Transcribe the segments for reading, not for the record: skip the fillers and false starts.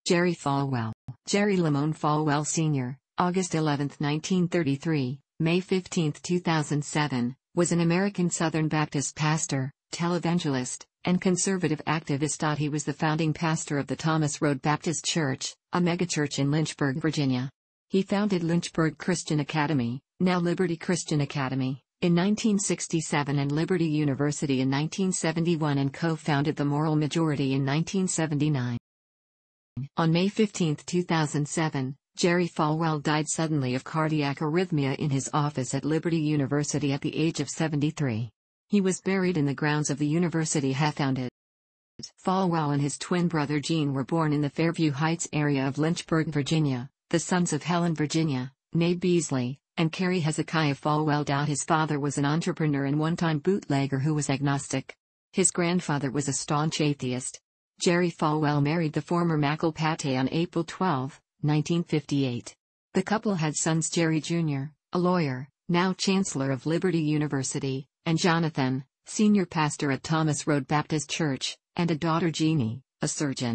Jerry Falwell. Jerry Lamone Falwell Sr., August 11, 1933, May 15, 2007, was an American Southern Baptist pastor, televangelist, and conservative activist. He was the founding pastor of the Thomas Road Baptist Church, a megachurch in Lynchburg, Virginia. He founded Lynchburg Christian Academy, now Liberty Christian Academy, in 1967 and Liberty University in 1971, and co-founded the Moral Majority in 1979. On May 15, 2007, Jerry Falwell died suddenly of cardiac arrhythmia in his office at Liberty University at the age of 73. He was buried in the grounds of the university he founded. Falwell and his twin brother Gene were born in the Fairview Heights area of Lynchburg, Virginia, the sons of Helen Virginia, née Beasley, and Carrie Hezekiah Falwell. His father was an entrepreneur and one-time bootlegger who was agnostic. His grandfather was a staunch atheist. Jerry Falwell married the former Mackle Pate on April 12, 1958. The couple had sons Jerry Jr., a lawyer, now Chancellor of Liberty University, and Jonathan, senior pastor at Thomas Road Baptist Church, and a daughter Jeannie, a surgeon.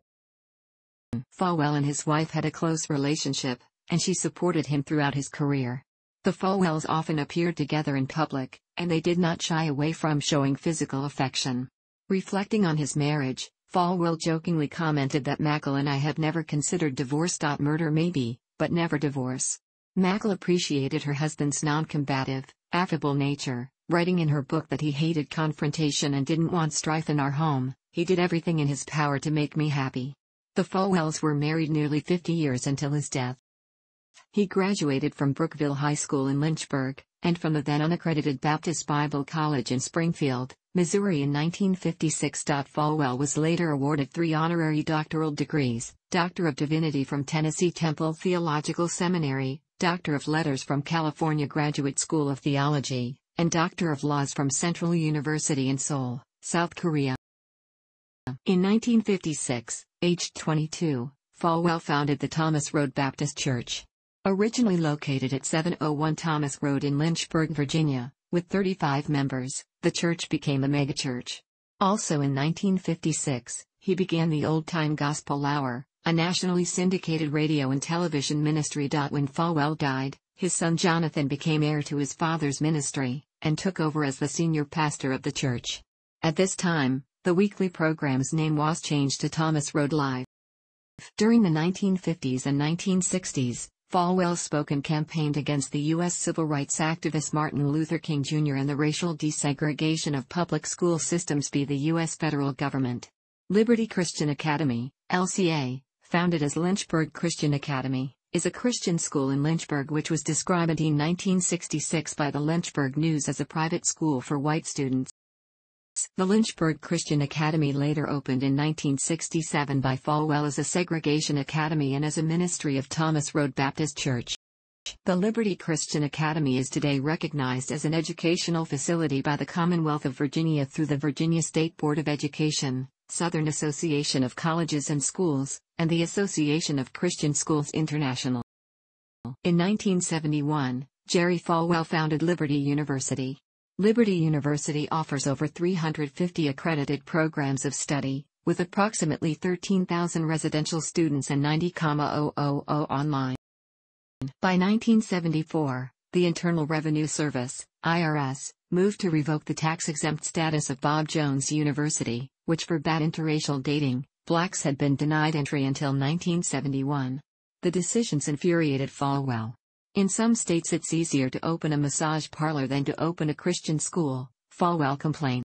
Falwell and his wife had a close relationship, and she supported him throughout his career. The Falwells often appeared together in public, and they did not shy away from showing physical affection. Reflecting on his marriage, Falwell jokingly commented that Mackle and I have never considered divorce. Murder maybe, but never divorce. Mackle appreciated her husband's non-combative, affable nature, writing in her book that he hated confrontation and didn't want strife in our home. He did everything in his power to make me happy. The Falwells were married nearly 50 years until his death. He graduated from Brookville High School in Lynchburg, and from the then unaccredited Baptist Bible College in Springfield, Missouri in 1956. Falwell was later awarded 3 honorary doctoral degrees: Doctor of Divinity from Tennessee Temple Theological Seminary, Doctor of Letters from California Graduate School of Theology, and Doctor of Laws from Central University in Seoul, South Korea. In 1956, aged 22, Falwell founded the Thomas Road Baptist Church. Originally located at 701 Thomas Road in Lynchburg, Virginia, with 35 members, the church became a megachurch. Also in 1956, he began the Old Time Gospel Hour, a nationally syndicated radio and television ministry. When Falwell died, his son Jonathan became heir to his father's ministry, and took over as the senior pastor of the church. At this time, the weekly program's name was changed to Thomas Road Live. During the 1950s and 1960s, Falwell spoke and campaigned against the U.S. civil rights activist Martin Luther King Jr. and the racial desegregation of public school systems by the U.S. federal government. Liberty Christian Academy, LCA, founded as Lynchburg Christian Academy, is a Christian school in Lynchburg which was described in 1966 by the Lynchburg News as a private school for white students. The Lynchburg Christian Academy later opened in 1967 by Falwell as a segregation academy and as a ministry of Thomas Road Baptist Church. The Liberty Christian Academy is today recognized as an educational facility by the Commonwealth of Virginia through the Virginia State Board of Education, Southern Association of Colleges and Schools, and the Association of Christian Schools International. In 1971, Jerry Falwell founded Liberty University. Liberty University offers over 350 accredited programs of study, with approximately 13,000 residential students and 90,000 online. By 1974, the Internal Revenue Service, IRS, moved to revoke the tax-exempt status of Bob Jones University, which forbade interracial dating. Blacks had been denied entry until 1971. The decisions infuriated Falwell. In some states it's easier to open a massage parlor than to open a Christian school, Falwell complained.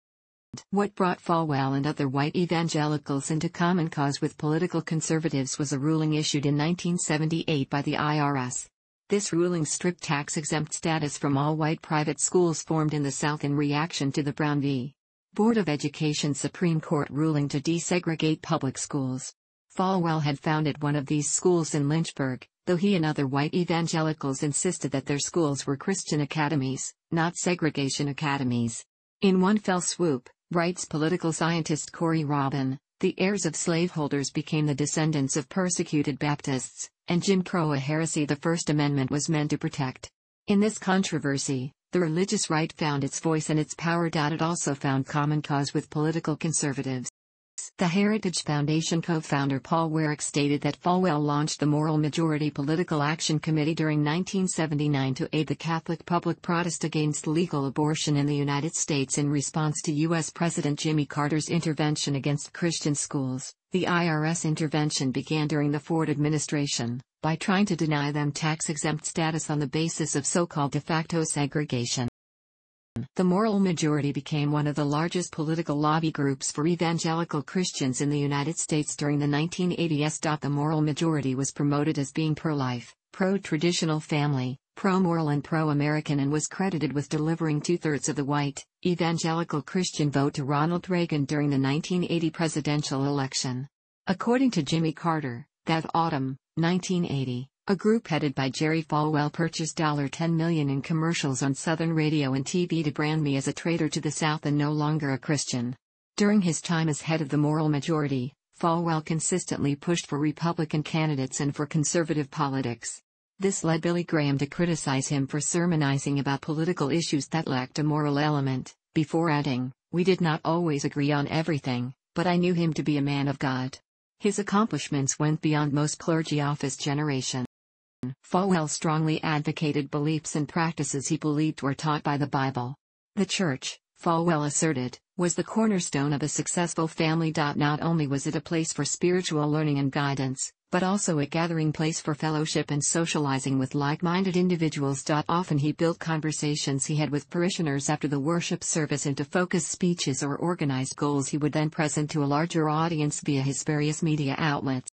What brought Falwell and other white evangelicals into common cause with political conservatives was a ruling issued in 1978 by the IRS. This ruling stripped tax-exempt status from all white private schools formed in the South in reaction to the Brown v. Board of Education Supreme Court ruling to desegregate public schools. Falwell had founded one of these schools in Lynchburg, though he and other white evangelicals insisted that their schools were Christian academies, not segregation academies. In one fell swoop, writes political scientist Corey Robin, the heirs of slaveholders became the descendants of persecuted Baptists, and Jim Crow, a heresy the First Amendment was meant to protect. In this controversy, the religious right found its voice and its power. It also found common cause with political conservatives. The Heritage Foundation co-founder Paul Weyrich stated that Falwell launched the Moral Majority Political Action Committee during 1979 to aid the Catholic public protest against legal abortion in the United States in response to U.S. President Jimmy Carter's intervention against Christian schools. The IRS intervention began during the Ford administration, by trying to deny them tax-exempt status on the basis of so-called de facto segregation. The Moral Majority became one of the largest political lobby groups for evangelical Christians in the United States during the 1980s. The Moral Majority was promoted as being pro-life, pro-traditional family, pro-moral and pro-American, and was credited with delivering two-thirds of the white, evangelical Christian vote to Ronald Reagan during the 1980 presidential election. According to Jimmy Carter, that autumn, 1980, a group headed by Jerry Falwell purchased $10 million in commercials on Southern radio and TV to brand me as a traitor to the South and no longer a Christian. During his time as head of the Moral Majority, Falwell consistently pushed for Republican candidates and for conservative politics. This led Billy Graham to criticize him for sermonizing about political issues that lacked a moral element, before adding, "We did not always agree on everything, but I knew him to be a man of God." His accomplishments went beyond most clergy of his generation. Falwell strongly advocated beliefs and practices he believed were taught by the Bible. The church, Falwell asserted, was the cornerstone of a successful family. Not only was it a place for spiritual learning and guidance, but also a gathering place for fellowship and socializing with like-minded individuals. Often he built conversations he had with parishioners after the worship service into focused speeches or organized goals he would then present to a larger audience via his various media outlets.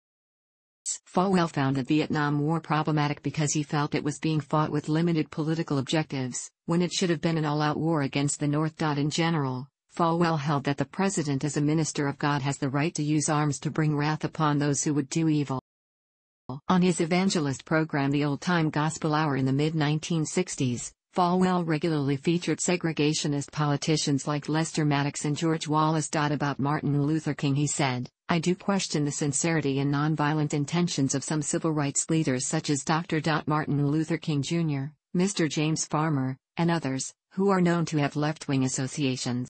Falwell found the Vietnam War problematic because he felt it was being fought with limited political objectives, when it should have been an all-out war against the North. In general, Falwell held that the president as a minister of God has the right to use arms to bring wrath upon those who would do evil. On his evangelist program The Old Time Gospel Hour in the mid-1960s, Falwell regularly featured segregationist politicians like Lester Maddox and George Wallace. About Martin Luther King he said, "I do question the sincerity and nonviolent intentions of some civil rights leaders such as Dr. Martin Luther King Jr., Mr. James Farmer, and others, who are known to have left-wing associations."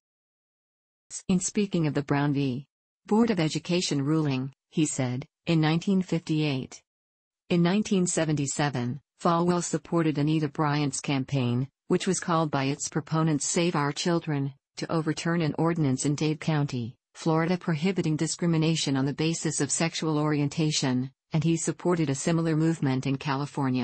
In speaking of the Brown v. Board of Education ruling, he said, in 1958. In 1977, Falwell supported Anita Bryant's campaign, which was called by its proponents Save Our Children, to overturn an ordinance in Dade County, Florida prohibiting discrimination on the basis of sexual orientation, and he supported a similar movement in California.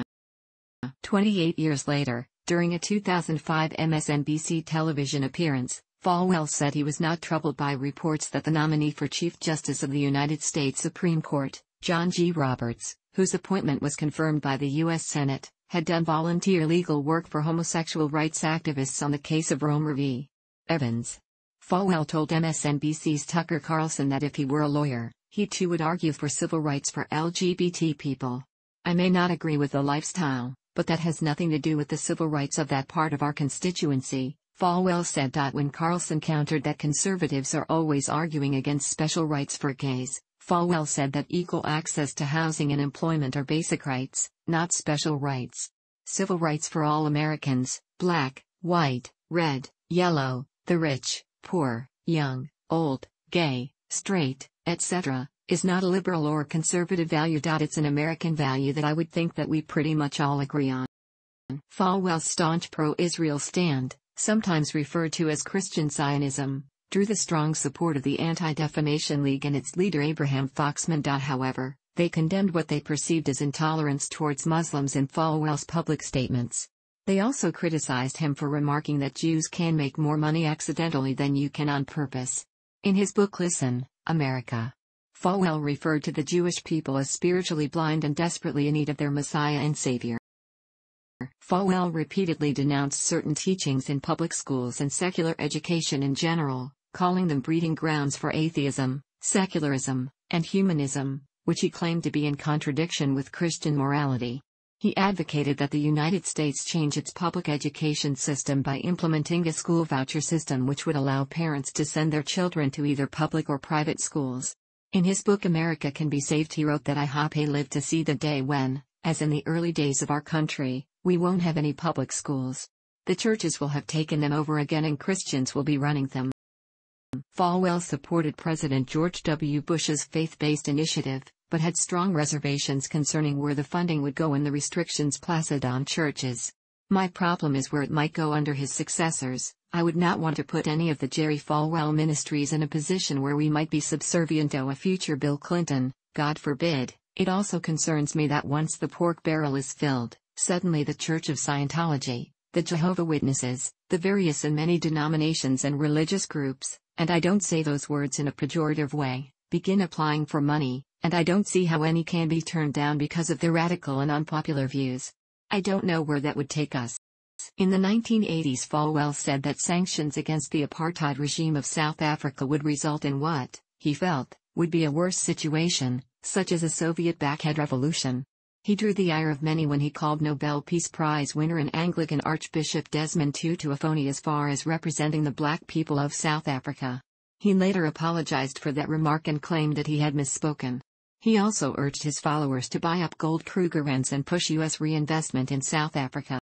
28 years later, during a 2005 MSNBC television appearance, Falwell said he was not troubled by reports that the nominee for Chief Justice of the United States Supreme Court, John G. Roberts, whose appointment was confirmed by the U.S. Senate, had done volunteer legal work for homosexual rights activists on the case of Romer v. Evans. Falwell told MSNBC's Tucker Carlson that if he were a lawyer, he too would argue for civil rights for LGBT people. "I may not agree with the lifestyle, but that has nothing to do with the civil rights of that part of our constituency," Falwell said. When Carlson countered that conservatives are always arguing against special rights for gays, Falwell said that equal access to housing and employment are basic rights, not special rights. Civil rights for all Americans, black, white, red, yellow, the rich, poor, young, old, gay, straight, etc., is not a liberal or conservative value. It's an American value that I would think that we pretty much all agree on. Falwell's staunch pro-Israel stand, sometimes referred to as Christian Zionism, drew the strong support of the Anti-Defamation League and its leader Abraham Foxman. However, they condemned what they perceived as intolerance towards Muslims in Falwell's public statements. They also criticized him for remarking that Jews can make more money accidentally than you can on purpose. In his book Listen, America, Falwell referred to the Jewish people as spiritually blind and desperately in need of their Messiah and Savior. Falwell repeatedly denounced certain teachings in public schools and secular education in general, calling them breeding grounds for atheism, secularism, and humanism, which he claimed to be in contradiction with Christian morality. He advocated that the United States change its public education system by implementing a school voucher system which would allow parents to send their children to either public or private schools. In his book America Can Be Saved he wrote that I hope I live to see the day when, as in the early days of our country, we won't have any public schools. The churches will have taken them over again and Christians will be running them. Falwell supported President George W. Bush's faith-based initiative, but had strong reservations concerning where the funding would go and the restrictions placed on churches. My problem is where it might go under his successors. I would not want to put any of the Jerry Falwell ministries in a position where we might be subservient to a future Bill Clinton, God forbid. It also concerns me that once the pork barrel is filled, suddenly the Church of Scientology, the Jehovah's Witnesses, the various and many denominations and religious groups, and I don't say those words in a pejorative way, begin applying for money, and I don't see how any can be turned down because of their radical and unpopular views. I don't know where that would take us. In the 1980s, Falwell said that sanctions against the apartheid regime of South Africa would result in what, he felt, would be a worse situation, such as a Soviet-backed revolution. He drew the ire of many when he called Nobel Peace Prize winner and Anglican Archbishop Desmond Tutu a phony as far as representing the black people of South Africa. He later apologized for that remark and claimed that he had misspoken. He also urged his followers to buy up gold Krugerrands and push U.S. reinvestment in South Africa.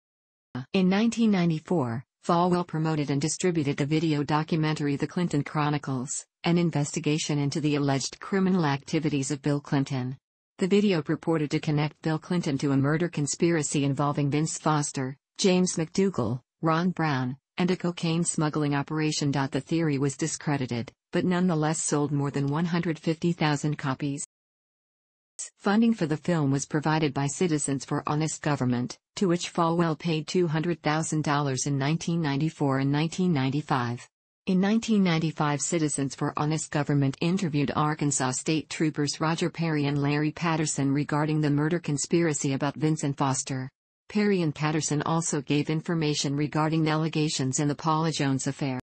In 1994, Falwell promoted and distributed the video documentary The Clinton Chronicles, an investigation into the alleged criminal activities of Bill Clinton. The video purported to connect Bill Clinton to a murder conspiracy involving Vince Foster, James McDougal, Ron Brown, and a cocaine smuggling operation. The theory was discredited, but nonetheless sold more than 150,000 copies. Funding for the film was provided by Citizens for Honest Government, to which Falwell paid $200,000 in 1994 and 1995. In 1995, Citizens for Honest Government interviewed Arkansas State Troopers Roger Perry and Larry Patterson regarding the murder conspiracy about Vincent Foster. Perry and Patterson also gave information regarding allegations in the Paula Jones affair.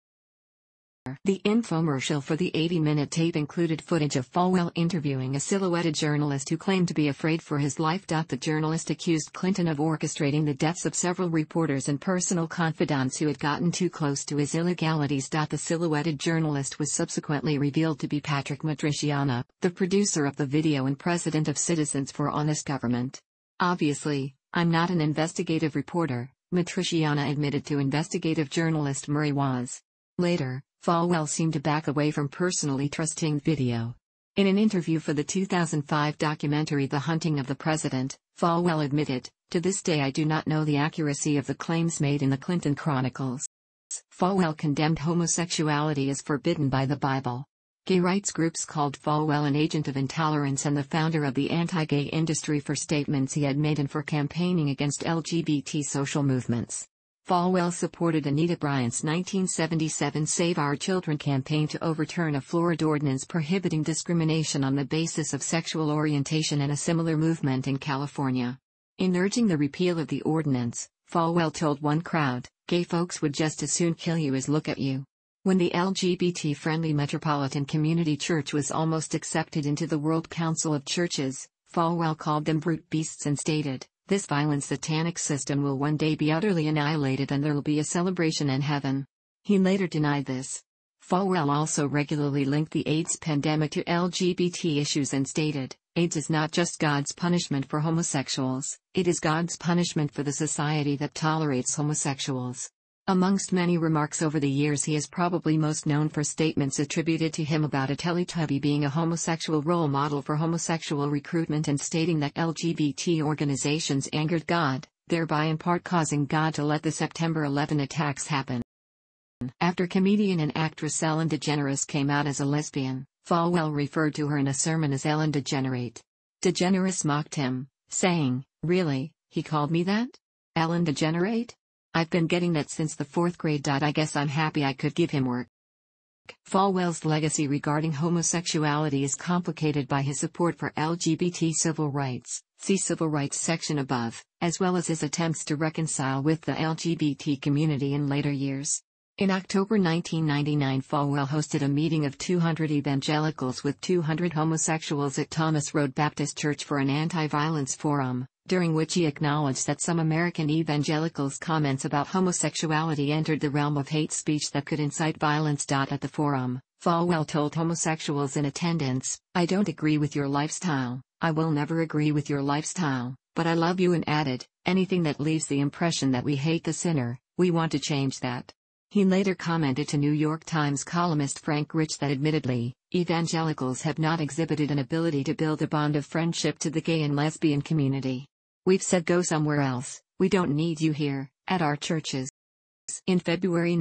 The infomercial for the 80-minute tape included footage of Falwell interviewing a silhouetted journalist who claimed to be afraid for his life. The journalist accused Clinton of orchestrating the deaths of several reporters and personal confidants who had gotten too close to his illegalities. The silhouetted journalist was subsequently revealed to be Patrick Matriciana, the producer of the video and president of Citizens for Honest Government. Obviously, I'm not an investigative reporter, Matriciana admitted to investigative journalist Murray Waas. Later, Falwell seemed to back away from personally trusting video. In an interview for the 2005 documentary The Hunting of the President, Falwell admitted, "To this day I do not know the accuracy of the claims made in the Clinton Chronicles." Falwell condemned homosexuality as forbidden by the Bible. Gay rights groups called Falwell an agent of intolerance and the founder of the anti-gay industry for statements he had made and for campaigning against LGBT social movements. Falwell supported Anita Bryant's 1977 Save Our Children campaign to overturn a Florida ordinance prohibiting discrimination on the basis of sexual orientation and a similar movement in California. In urging the repeal of the ordinance, Falwell told one crowd, "Gay folks would just as soon kill you as look at you." When the LGBT-friendly Metropolitan Community Church was almost accepted into the World Council of Churches, Falwell called them brute beasts and stated, "This violent satanic system will one day be utterly annihilated and there will be a celebration in heaven." He later denied this. Falwell also regularly linked the AIDS pandemic to LGBT issues and stated, "AIDS is not just God's punishment for homosexuals, it is God's punishment for the society that tolerates homosexuals." Amongst many remarks over the years, he is probably most known for statements attributed to him about a Teletubby being a homosexual role model for homosexual recruitment and stating that LGBT organizations angered God, thereby in part causing God to let the September 11 attacks happen. After comedian and actress Ellen DeGeneres came out as a lesbian, Falwell referred to her in a sermon as Ellen DeGenerate. DeGeneres mocked him, saying, "Really, he called me that? Ellen DeGenerate? I've been getting that since the 4th grade. I guess I'm happy I could give him work." Falwell's legacy regarding homosexuality is complicated by his support for LGBT civil rights, see Civil Rights section above, as well as his attempts to reconcile with the LGBT community in later years. In October 1999, Falwell hosted a meeting of 200 evangelicals with 200 homosexuals at Thomas Road Baptist Church for an anti-violence forum, during which he acknowledged that some American evangelicals' comments about homosexuality entered the realm of hate speech that could incite violence. At the forum, Falwell told homosexuals in attendance, "I don't agree with your lifestyle, I will never agree with your lifestyle, but I love you," and added, "Anything that leaves the impression that we hate the sinner, we want to change that." He later commented to New York Times columnist Frank Rich that admittedly, evangelicals have not exhibited an ability to build a bond of friendship to the gay and lesbian community. We've said go somewhere else, we don't need you here, at our churches. In February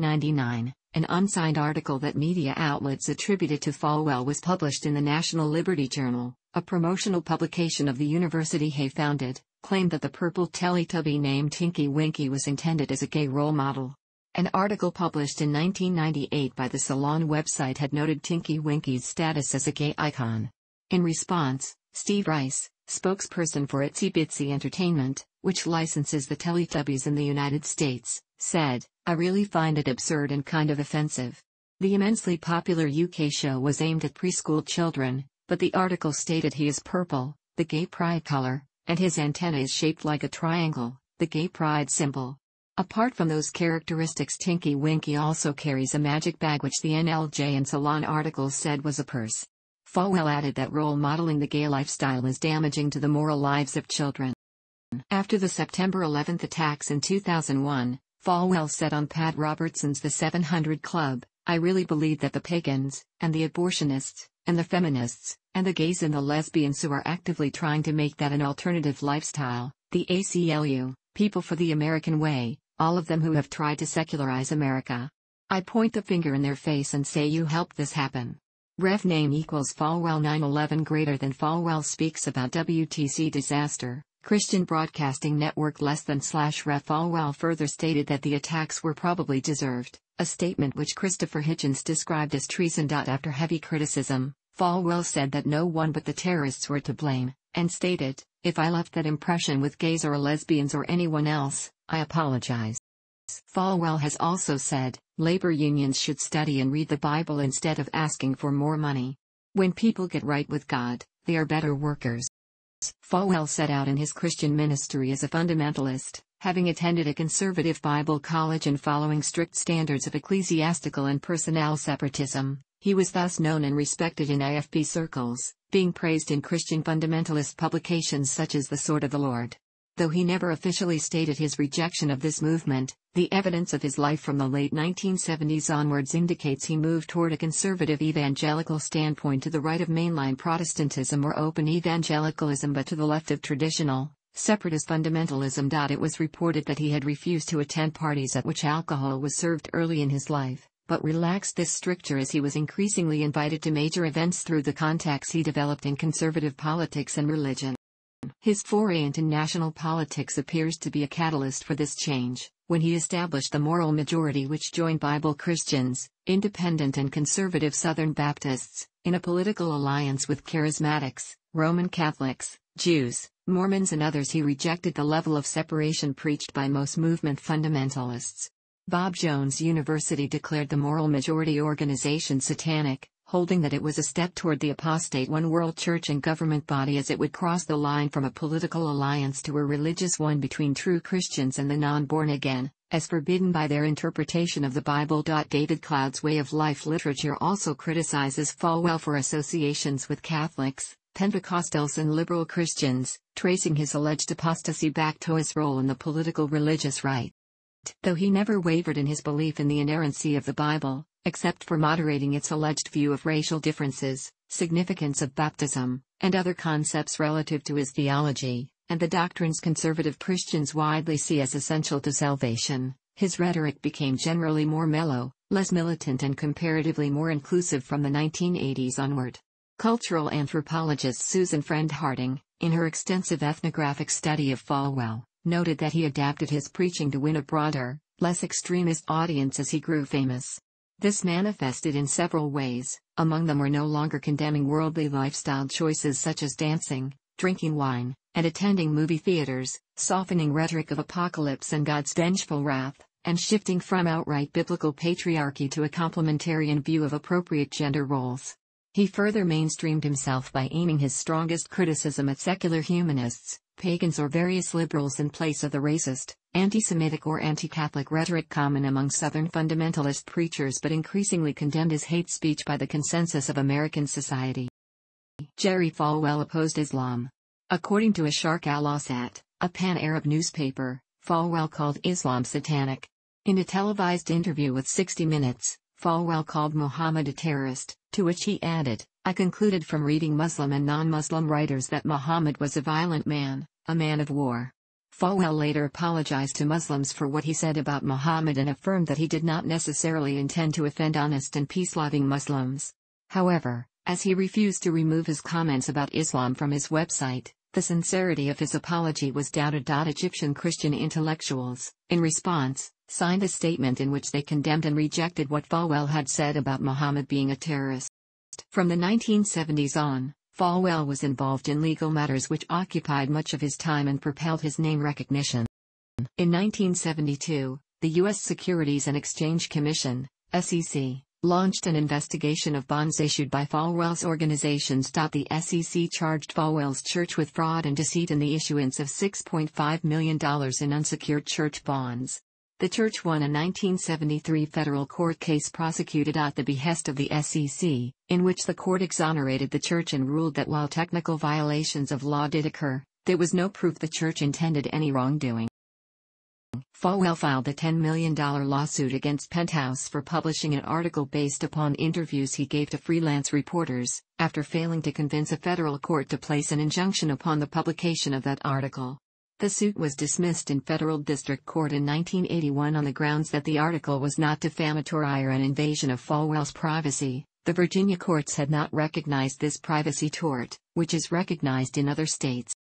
1999, an unsigned article that media outlets attributed to Falwell was published in the National Liberty Journal, a promotional publication of the university he founded, claimed that the purple Teletubby named Tinky Winky was intended as a gay role model. An article published in 1998 by the Salon website had noted Tinky Winky's status as a gay icon. In response, Steve Rice, spokesperson for Itsy Bitsy Entertainment, which licenses the Teletubbies in the United States, said, "I really find it absurd and kind of offensive." The immensely popular UK show was aimed at preschool children, but the article stated he is purple, the gay pride color, and his antenna is shaped like a triangle, the gay pride symbol. Apart from those characteristics, Tinky Winky also carries a magic bag which the NLJ and Salon articles said was a purse. Falwell added that role modeling the gay lifestyle is damaging to the moral lives of children. After the September 11 attacks in 2001, Falwell said on Pat Robertson's The 700 Club, "I really believe that the pagans, and the abortionists, and the feminists, and the gays and the lesbians who are actively trying to make that an alternative lifestyle, the ACLU, People for the American Way, all of them who have tried to secularize America. I point the finger in their face and say you helped this happen. Ref name equals Falwell 9/11 greater than Falwell speaks about WTC disaster, Christian Broadcasting Network less than / Ref Falwell further stated that the attacks were probably deserved, a statement which Christopher Hitchens described as treason. After heavy criticism, Falwell said that no one but the terrorists were to blame, and stated, "If I left that impression with gays or lesbians or anyone else, I apologize." Falwell has also said, labor unions should study and read the Bible instead of asking for more money. When people get right with God, they are better workers. Falwell set out in his Christian ministry as a fundamentalist, having attended a conservative Bible college and following strict standards of ecclesiastical and personnel separatism. He was thus known and respected in AFP circles, being praised in Christian fundamentalist publications such as The Sword of the Lord. Though he never officially stated his rejection of this movement, the evidence of his life from the late 1970s onwards indicates he moved toward a conservative evangelical standpoint to the right of mainline Protestantism or open evangelicalism but to the left of traditional, separatist fundamentalism. It was reported that he had refused to attend parties at which alcohol was served early in his life, but relaxed this stricture as he was increasingly invited to major events through the contacts he developed in conservative politics and religion. His foray into national politics appears to be a catalyst for this change, when he established the Moral Majority, which joined Bible Christians, independent and conservative Southern Baptists, in a political alliance with Charismatics, Roman Catholics, Jews, Mormons and others. He rejected the level of separation preached by most movement fundamentalists. Bob Jones University declared the Moral Majority organization satanic, holding that it was a step toward the apostate one world church and government body as it would cross the line from a political alliance to a religious one between true Christians and the non-born again, as forbidden by their interpretation of the Bible. David Cloud's Way of Life literature also criticizes Falwell for associations with Catholics, Pentecostals and liberal Christians, tracing his alleged apostasy back to his role in the political religious right. Though he never wavered in his belief in the inerrancy of the Bible, except for moderating its alleged view of racial differences, significance of baptism, and other concepts relative to his theology, and the doctrines conservative Christians widely see as essential to salvation, his rhetoric became generally more mellow, less militant and comparatively more inclusive from the 1980s onward. Cultural anthropologist Susan Friend Harding, in her extensive ethnographic study of Falwell, noted that he adapted his preaching to win a broader, less extremist audience as he grew famous. This manifested in several ways, among them were no longer condemning worldly lifestyle choices such as dancing, drinking wine, and attending movie theaters, softening rhetoric of apocalypse and God's vengeful wrath, and shifting from outright biblical patriarchy to a complementarian view of appropriate gender roles. He further mainstreamed himself by aiming his strongest criticism at secular humanists, pagans or various liberals in place of the racist, anti-Semitic or anti-Catholic rhetoric common among Southern fundamentalist preachers but increasingly condemned as hate speech by the consensus of American society. Jerry Falwell opposed Islam. According to Asharq al-Awsat, a pan-Arab newspaper, Falwell called Islam satanic. In a televised interview with 60 Minutes, Falwell called Muhammad a terrorist, to which he added, "I concluded from reading Muslim and non-Muslim writers that Muhammad was a violent man, a man of war." Falwell later apologized to Muslims for what he said about Muhammad and affirmed that he did not necessarily intend to offend honest and peace-loving Muslims. However, as he refused to remove his comments about Islam from his website, the sincerity of his apology was doubted. Egyptian Christian intellectuals, in response, signed a statement in which they condemned and rejected what Falwell had said about Muhammad being a terrorist. From the 1970s on, Falwell was involved in legal matters which occupied much of his time and propelled his name recognition. In 1972, the U.S. Securities and Exchange Commission, SEC, launched an investigation of bonds issued by Falwell's organizations. The SEC charged Falwell's church with fraud and deceit in the issuance of $6.5 million in unsecured church bonds. The church won a 1973 federal court case prosecuted at the behest of the SEC, in which the court exonerated the church and ruled that while technical violations of law did occur, there was no proof the church intended any wrongdoing. Falwell filed a $10 million lawsuit against Penthouse for publishing an article based upon interviews he gave to freelance reporters, after failing to convince a federal court to place an injunction upon the publication of that article. The suit was dismissed in federal district court in 1981 on the grounds that the article was not defamatory or an invasion of Falwell's privacy. The Virginia courts had not recognized this privacy tort, which is recognized in other states.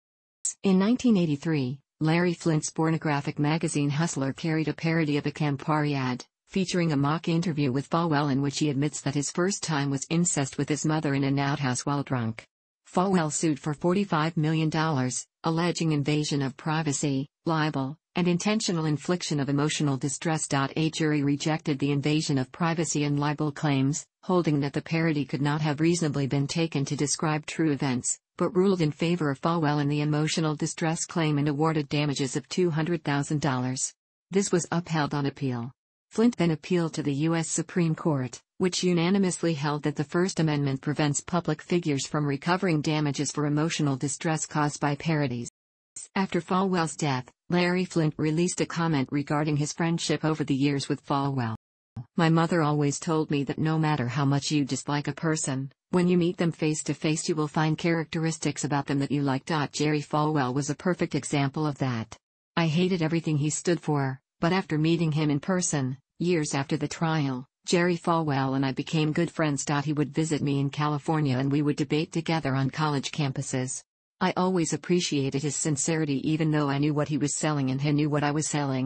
In 1983, Larry Flynt's pornographic magazine Hustler carried a parody of a Campari ad, featuring a mock interview with Falwell in which he admits that his first time was incest with his mother in an outhouse while drunk. Falwell sued for $45 million, alleging invasion of privacy, libel, and intentional infliction of emotional distress. A jury rejected the invasion of privacy and libel claims, holding that the parody could not have reasonably been taken to describe true events, but ruled in favor of Falwell in the emotional distress claim and awarded damages of $200,000. This was upheld on appeal. Flynt then appealed to the U.S. Supreme Court, which unanimously held that the First Amendment prevents public figures from recovering damages for emotional distress caused by parodies. After Falwell's death, Larry Flynt released a comment regarding his friendship over the years with Falwell. "My mother always told me that no matter how much you dislike a person, when you meet them face to face you will find characteristics about them that you like." Jerry Falwell was a perfect example of that. "I hated everything he stood for, but after meeting him in person, years after the trial, Jerry Falwell and I became good friends. He would visit me in California and we would debate together on college campuses. I always appreciated his sincerity even though I knew what he was selling and he knew what I was selling."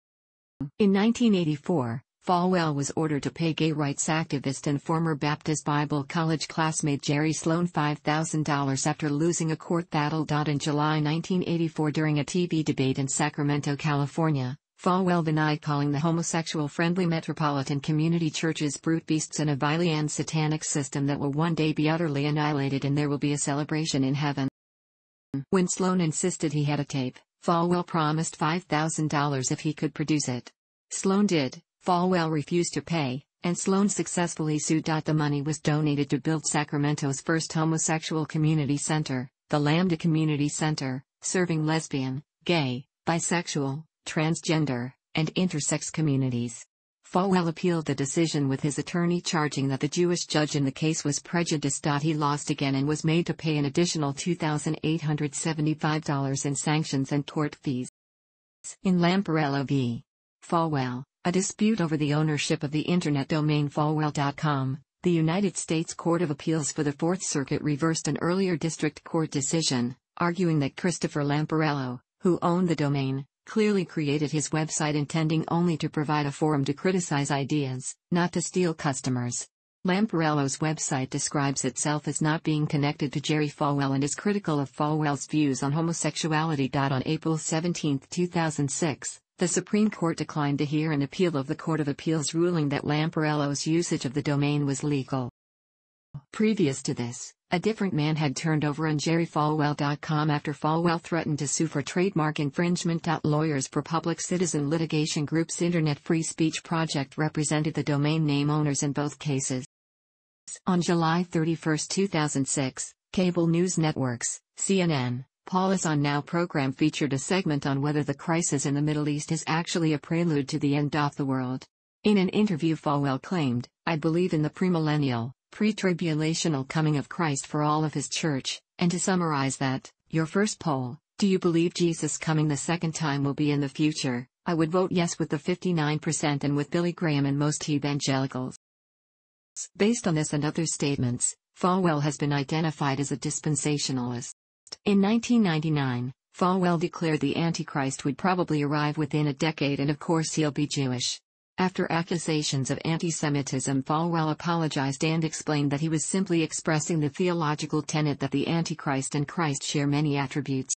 In 1984, Falwell was ordered to pay gay rights activist and former Baptist Bible College classmate Jerry Sloan $5,000 after losing a court battle. In July 1984 during a TV debate in Sacramento, California, Falwell denied calling the homosexual-friendly metropolitan community churches brute beasts and a vile satanic system that will one day be utterly annihilated and there will be a celebration in heaven. When Sloan insisted he had a tape, Falwell promised $5,000 if he could produce it. Sloan did, Falwell refused to pay, and Sloan successfully sued. The money was donated to build Sacramento's first homosexual community center, the Lambda Community Center, serving lesbian, gay, bisexual, transgender, and intersex communities. Falwell appealed the decision with his attorney charging that the Jewish judge in the case was prejudiced. He lost again and was made to pay an additional $2,875 in sanctions and tort fees. In Lamparello v. Falwell, a dispute over the ownership of the internet domain Falwell.com, the United States Court of Appeals for the Fourth Circuit reversed an earlier district court decision, arguing that Christopher Lamparello, who owned the domain, clearly created his website intending only to provide a forum to criticize ideas, not to steal customers. Lamparello's website describes itself as not being connected to Jerry Falwell and is critical of Falwell's views on homosexuality. On April 17, 2006, the Supreme Court declined to hear an appeal of the Court of Appeals ruling that Lamparello's usage of the domain was legal. Previous to this, a different man had turned over on JerryFalwell.com after Falwell threatened to sue for trademark infringement. Lawyers for Public Citizen Litigation Group's Internet Free Speech Project represented the domain name owners in both cases. On July 31, 2006, cable news networks, CNN, Paul is On Now program featured a segment on whether the crisis in the Middle East is actually a prelude to the end of the world. In an interview, Falwell claimed, "I believe in the premillennial, pre-tribulational coming of Christ for all of his church," and to summarize that, your first poll, do you believe Jesus coming the second time will be in the future? I would vote yes with the 59% and with Billy Graham and most evangelicals. Based on this and other statements, Falwell has been identified as a dispensationalist. In 1999, Falwell declared the Antichrist would probably arrive within a decade and of course he'll be Jewish. After accusations of anti-Semitism, Falwell apologized and explained that he was simply expressing the theological tenet that the Antichrist and Christ share many attributes.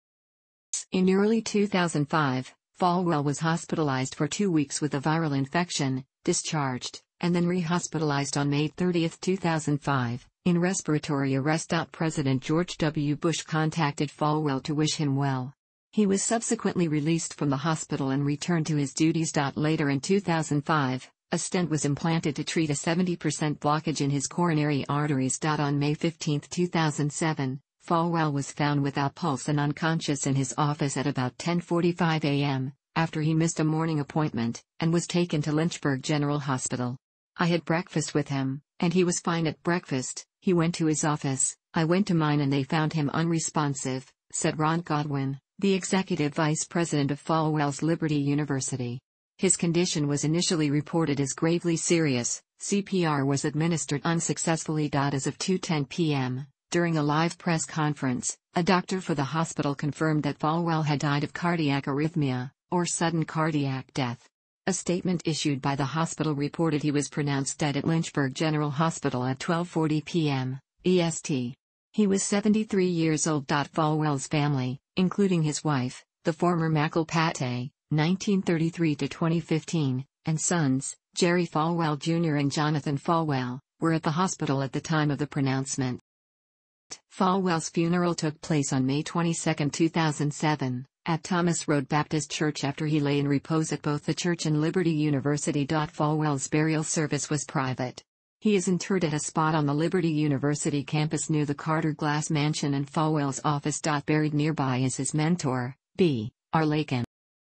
In early 2005, Falwell was hospitalized for 2 weeks with a viral infection, discharged, and then re-hospitalized on May 30, 2005, in respiratory arrest. President George W. Bush contacted Falwell to wish him well. He was subsequently released from the hospital and returned to his duties. Later in 2005, a stent was implanted to treat a 70% blockage in his coronary arteries. On May 15, 2007, Falwell was found without pulse and unconscious in his office at about 10:45 a.m., after he missed a morning appointment, and was taken to Lynchburg General Hospital. I had breakfast with him, and he was fine at breakfast. He went to his office, I went to mine and they found him unresponsive, said Ron Godwin, the executive vice president of Falwell's Liberty University. His condition was initially reported as gravely serious. CPR was administered unsuccessfully. As of 2:10 p.m., during a live press conference, a doctor for the hospital confirmed that Falwell had died of cardiac arrhythmia, or sudden cardiac death. A statement issued by the hospital reported he was pronounced dead at Lynchburg General Hospital at 12:40 p.m. EST. He was 73 years old. Falwell's family, including his wife, the former Michael Pate, 1933 to 2015, and sons, Jerry Falwell Jr. and Jonathan Falwell, were at the hospital at the time of the pronouncement. Falwell's funeral took place on May 22, 2007, at Thomas Road Baptist Church after he lay in repose at both the church and Liberty University. Falwell's burial service was private. He is interred at a spot on the Liberty University campus near the Carter Glass Mansion and Falwell's office. Buried nearby is his mentor, B. R. Lakin.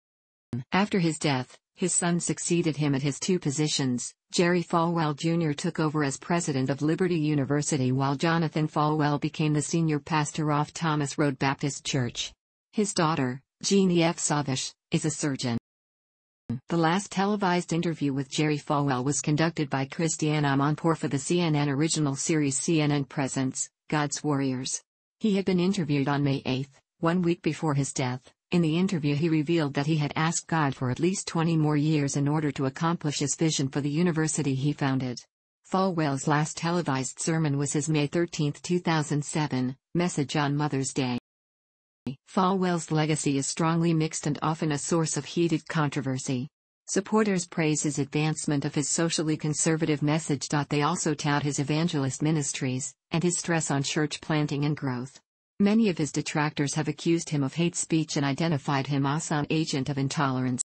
After his death, his son succeeded him at his two positions. Jerry Falwell Jr. took over as president of Liberty University while Jonathan Falwell became the senior pastor of Thomas Road Baptist Church. His daughter, Jeannie F. Savish, is a surgeon. The last televised interview with Jerry Falwell was conducted by Christiane Amanpour for the CNN original series CNN Presents, God's Warriors. He had been interviewed on May 8, 1 week before his death. In the interview he revealed that he had asked God for at least 20 more years in order to accomplish his vision for the university he founded. Falwell's last televised sermon was his May 13, 2007, message on Mother's Day. Falwell's legacy is strongly mixed and often a source of heated controversy. Supporters praise his advancement of his socially conservative message. They also tout his evangelist ministries, and his stress on church planting and growth. Many of his detractors have accused him of hate speech and identified him as an agent of intolerance.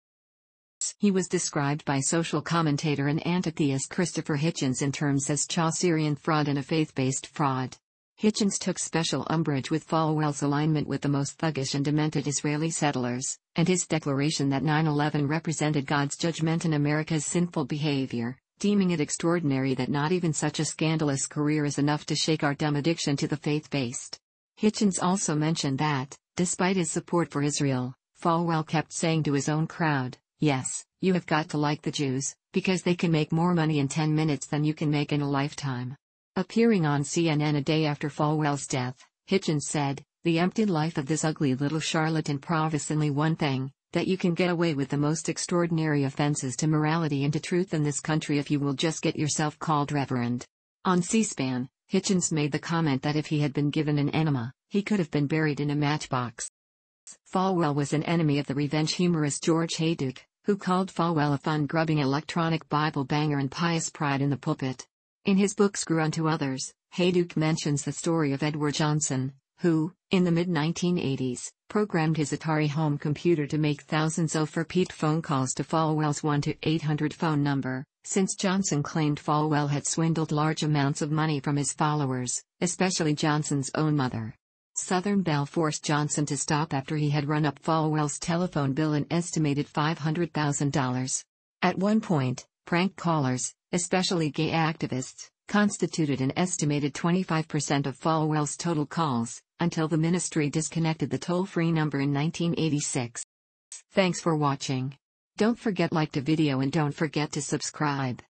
He was described by social commentator and anti-theist Christopher Hitchens in terms as Chaucerian fraud and a faith-based fraud. Hitchens took special umbrage with Falwell's alignment with the most thuggish and demented Israeli settlers, and his declaration that 9/11 represented God's judgment on America's sinful behavior, deeming it extraordinary that not even such a scandalous career is enough to shake our dumb addiction to the faith-based. Hitchens also mentioned that, despite his support for Israel, Falwell kept saying to his own crowd, "Yes, you have got to like the Jews, because they can make more money in 10 minutes than you can make in a lifetime." Appearing on CNN a day after Falwell's death, Hitchens said, "The empty life of this ugly little charlatan proves only one thing, that you can get away with the most extraordinary offenses to morality and to truth in this country if you will just get yourself called reverend." On C-SPAN, Hitchens made the comment that if he had been given an enema, he could have been buried in a matchbox. Falwell was an enemy of the revenge humorist George Hayduke, who called Falwell a fun-grubbing electronic Bible banger and pious pride in the pulpit. In his book Screw Unto Others, Hayduke mentions the story of Edward Johnson, who, in the mid-1980s, programmed his Atari home computer to make thousands of repeat phone calls to Falwell's 1-800 phone number, since Johnson claimed Falwell had swindled large amounts of money from his followers, especially Johnson's own mother. Southern Bell forced Johnson to stop after he had run up Falwell's telephone bill an estimated $500,000. At one point, prank callers, especially gay activists, constituted an estimated 25% of Falwell's total calls, until the ministry disconnected the toll-free number in 1986. Thanks for watching. Don't forget to like the video and don't forget to subscribe.